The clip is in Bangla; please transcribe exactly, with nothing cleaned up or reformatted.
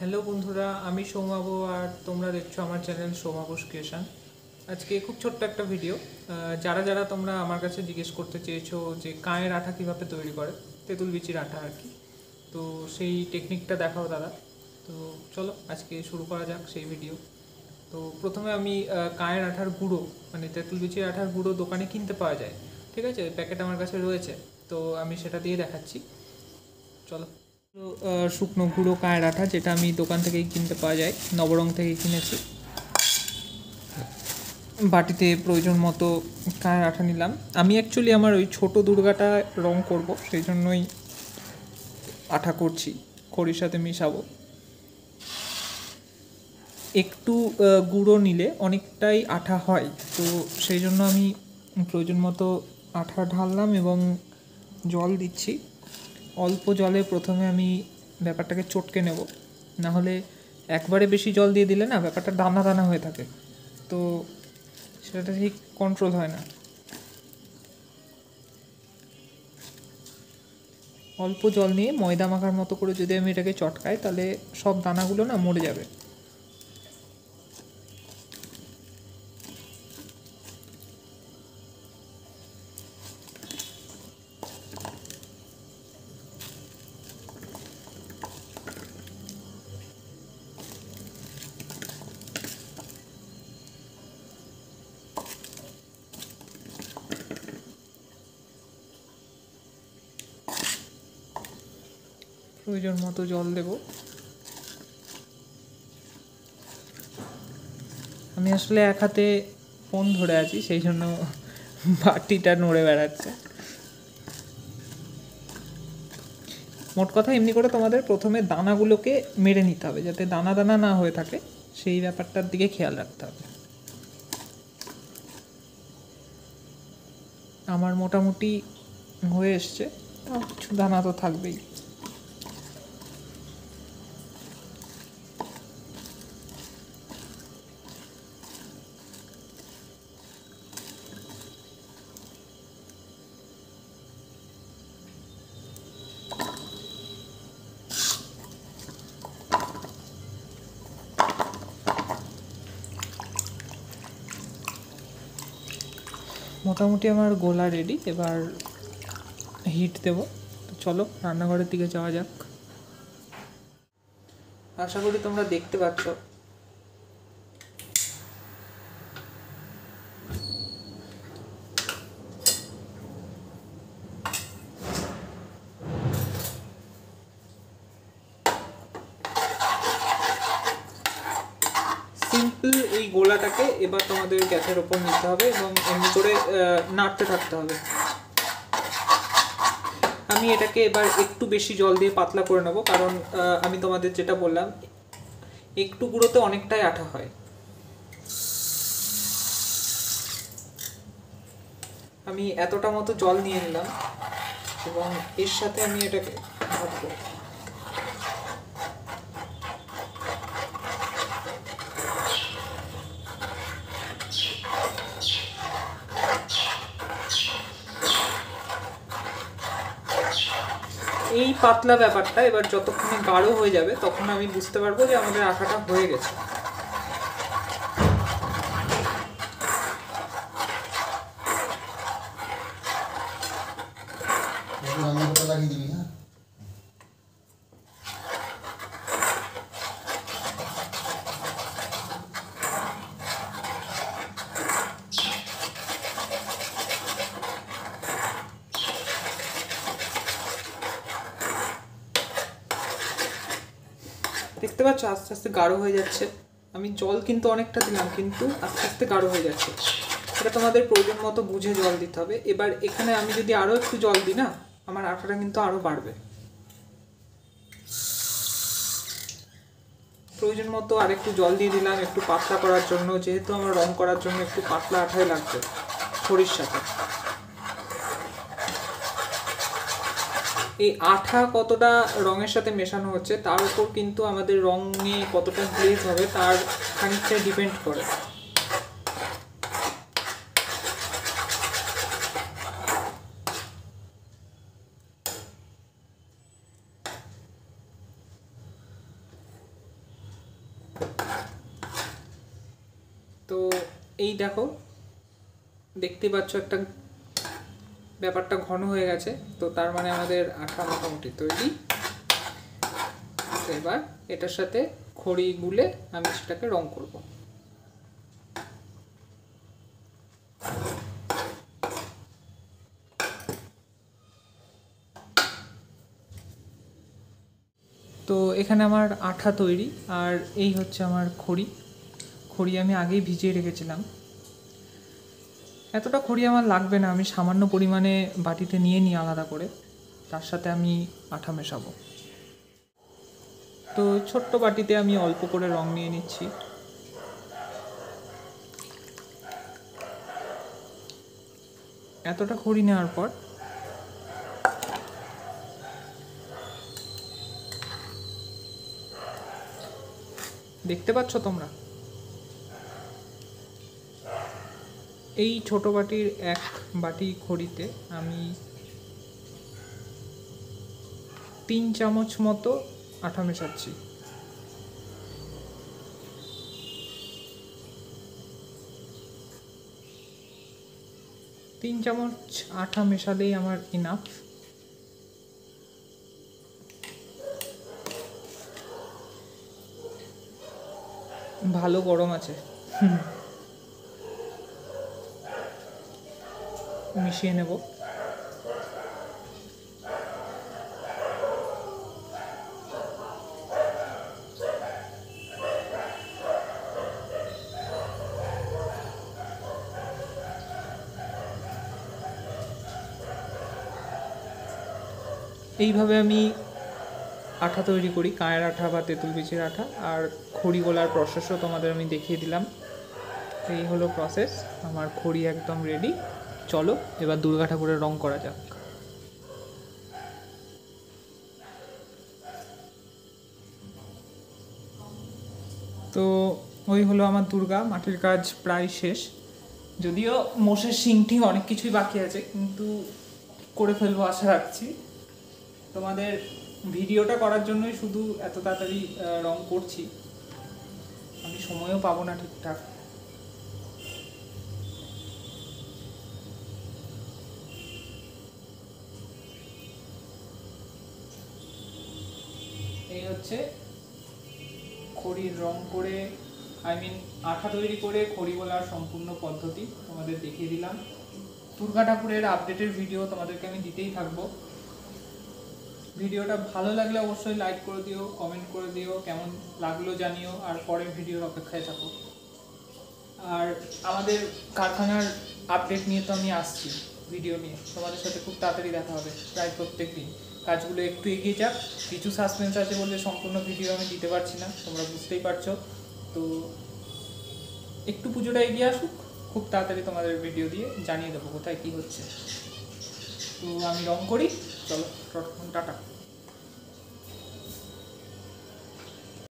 হ্যালো বন্ধুরা, আমি সৌমাবু আর তোমরা দেখছো আমার চ্যানেল সৌমাবুস ক্রিয়েশন। আজকে খুব ছোট্ট একটা ভিডিও। যারা যারা তোমরা আমার কাছে জিজ্ঞেস করতে চেয়েছো যে কাঁয়ের আঠা কীভাবে তৈরি করে, তেঁতুল বিচির আঠা আর কি, তো সেই টেকনিকটা দেখাও দাদা। তো চলো আজকে শুরু করা যাক সেই ভিডিও। তো প্রথমে আমি কাঁয়ের আঠার গুঁড়ো, মানে তেঁতুল বিচির আঠার গুঁড়ো দোকানে কিনতে পাওয়া যায়, ঠিক আছে, প্যাকেট আমার কাছে রয়েছে, তো আমি সেটা দিয়ে দেখাচ্ছি। চলো। তো শুকনো গুঁড়ো কাঁয়ের আঠা, যেটা আমি দোকান থেকেই কিনতে পাওয়া যায়, নবরং থেকে কিনেছি। বাটিতে প্রয়োজন মতো কাঁয়ের আঠা নিলাম। আমি অ্যাকচুয়ালি আমার ওই ছোটো দুর্গাটা রং করব, সেই জন্যই আঠা করছি, খড়ির সাথে মিশাবো। একটু গুঁড়ো নিলে অনেকটাই আঠা হয়, তো সেই জন্য আমি প্রয়োজন মতো আঠা ঢাললাম এবং জল দিচ্ছি। অল্প জলে প্রথমে আমি ব্যাপারটাকে চটকে নেব, না হলে একবারে বেশি জল দিয়ে দিলে না ব্যাপারটা দানা দানা হয়ে থাকে, তো সেটা ঠিক কন্ট্রোল হয় না। অল্প জল নিয়ে ময়দা মাখার মতো করে যদি আমি এটাকে চটকাই, তাহলে সব দানাগুলো না মরে যাবে। প্রয়োজন মতো জল দেব। আমি আসলে এক হাতে ফোন ধরে আছি, সেই জন্য বাটিটা নড়ে বেড়াচ্ছে। মোট কথা এমনি করে তোমাদের প্রথমে দানাগুলোকে মেরে নিতে হবে, যাতে দানা দানা না হয়ে থাকে, সেই ব্যাপারটার দিকে খেয়াল রাখতে হবে। আমার মোটামুটি হয়ে এসছে, কিছু দানা তো থাকবেই। মোটামুটি আমার গোলা রেডি, এবার হিট দেব। তো চলো রান্নাঘরের দিকে যাওয়া যাক। আশা করি তোমরা দেখতে পাচ্ছ সিম্পল এই গোলাটাকে এবার তোমাদের গ্যাসের ওপর নিতে হবে এবং এমনি করে নাড়তে থাকতে হবে। আমি এটাকে এবার একটু বেশি জল দিয়ে পাতলা করে নেব, কারণ আমি তোমাদের যেটা বললাম, একটু গুঁড়োতে অনেকটাই আঠা হয়। আমি এতটা মতো জল নিয়ে নিলাম এবং এর সাথে আমি এটাকে ভাববো। এই পাতলা ব্যাপারটা এবার যতক্ষণে গাঢ় হয়ে যাবে, তখন আমি বুঝতে পারবো যে আমাদের আঠাটা হয়ে গেছে। দেখতে পাচ্ছ আস্তে আস্তে গাঢ় হয়ে যাচ্ছে। আমি জল কিন্তু অনেকটা দিলাম, কিন্তু আস্তে আস্তে গাঢ় হয়ে যাচ্ছে। এটা তোমাদের প্রয়োজন মতো বুঝে জল দিতে হবে। এবার এখানে আমি যদি আরও একটু জল দিই না, আমার আঠাটা কিন্তু আরও বাড়বে। প্রয়োজন মতো আরেকটু জল দিয়ে দিলাম একটু পাতলা করার জন্য, যেহেতু আমার রং করার জন্য একটু পাতলা আঠাই লাগবে খড়ির সাথে। এই আঠা কতটা রঙের সাথে মেশানো হচ্ছে তার উপর কিন্তু আমাদের রঙে কতটা গ্লেজ হবে তার খানিকটা ডিপেন্ড করে। তো এই দেখো, দেখতে পাচ্ছ একটা ব্যাপারটা ঘন হয়ে গেছে, তো তার মানে আমাদের আঠা মোটামুটি তৈরি। তো এবার এটার সাথে খড়ি গুলে আমি সেটাকে রং করব। তো এখানে আমার আঠা তৈরি, আর এই হচ্ছে আমার খড়ি। খড়ি আমি আগেই ভিজিয়ে রেখেছিলাম। এতটা খড়ি আমার লাগবে না, আমি সামান্য পরিমাণে বাটিতে নিয়ে নিই আলাদা করে, তার সাথে আমি আঠা মেশাবো। তো ছোট্ট বাটিতে আমি অল্প করে রং নিয়ে নিচ্ছি। এতটা খড়ি নেওয়ার পর দেখতে পাচ্ছ তোমরা, এই ছোট বাটির এক বাটি খড়িতে আমি তিন চামচ মতো আঠা মেশাচ্ছি। তিন চামচ আঠা মেশালেই আমার ইনাফ। ভালো গরম আছে, মিশিয়ে নেব। এইভাবে আমি আঠা তৈরি করি, কায়ের আঠা বা তেঁতুল বিচির আঠা। আর খড়ি গোলার প্রসেসও তোমাদের আমি দেখিয়ে দিলাম। এই হলো প্রসেস, আমার খড়ি একদম রেডি। চলো এবার দুর্গা ঠাকুরের রং করা যাক। তো ওই হলো আমার দুর্গা, মাটির কাজ প্রায় শেষ। যদিও মোষের শিংটি অনেক কিছুই বাকি আছে, কিন্তু করে ফেলবো আশা রাখছি। তোমাদের ভিডিওটা করার জন্যই শুধু এত তাড়াতাড়ি রং করছি, আমি সময়ও পাবো না ঠিকঠাক। এই হচ্ছে খড়ির রং করে, আই মিন আঠা তৈরি করে খড়ি গোলার সম্পূর্ণ পদ্ধতি তোমাদের দেখিয়ে দিলাম। দুর্গা ঠাকুরের আপডেটের ভিডিও তোমাদেরকে আমি দিতেই থাকবো। ভিডিওটা ভালো লাগলে অবশ্যই লাইক করে দিও, কমেন্ট করে দিও, কেমন লাগলো জানিও, আর পরের ভিডিওর অপেক্ষায় থাকো। আর আমাদের কারখানার আপডেট নিয়ে তো আমি আসছি ভিডিও নিয়ে, তোমাদের সাথে খুব তাড়াতাড়ি দেখা হবে, প্রায় প্রত্যেক দিন। কাজগুলো একটু এগিয়ে যাক, কিছু সাসপেন্স আছে বলে সম্পূর্ণ ভিডিও আমি দিতে পারছি না, তোমরা বুঝতেই পারছো। তো একটু পুজোটা এগিয়ে আসুক, খুব তাড়াতাড়ি তোমাদের ভিডিও দিয়ে জানিয়ে দেবো কোথায় কী হচ্ছে। তো আমি রং করি, চলো টাটা।